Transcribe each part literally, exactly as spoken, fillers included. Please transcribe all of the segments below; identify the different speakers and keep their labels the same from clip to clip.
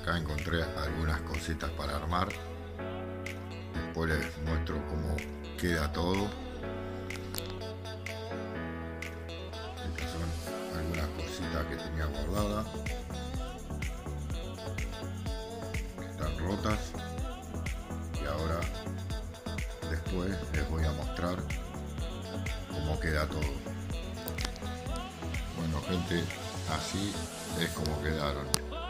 Speaker 1: acá encontré algunas cositas para armar. Después les muestro cómo queda todo. Estas son algunas cositas que tenía guardadas, que están rotas, y ahora después les voy a mostrar cómo queda todo. Bueno, gente, así es como quedaron.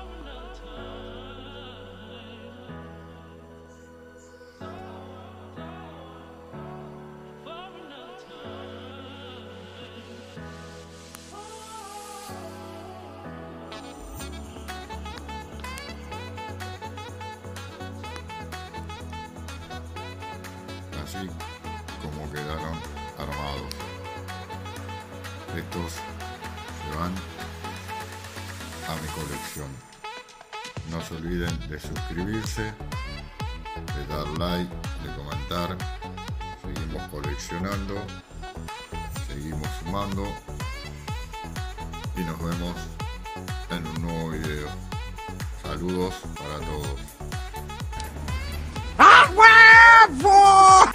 Speaker 1: Así como quedaron armados. Estos se van a mi colección. No se olviden de suscribirse, de dar like, de comentar. Seguimos coleccionando, seguimos sumando y nos vemos en un nuevo video. Saludos para todos. ¡A huevo!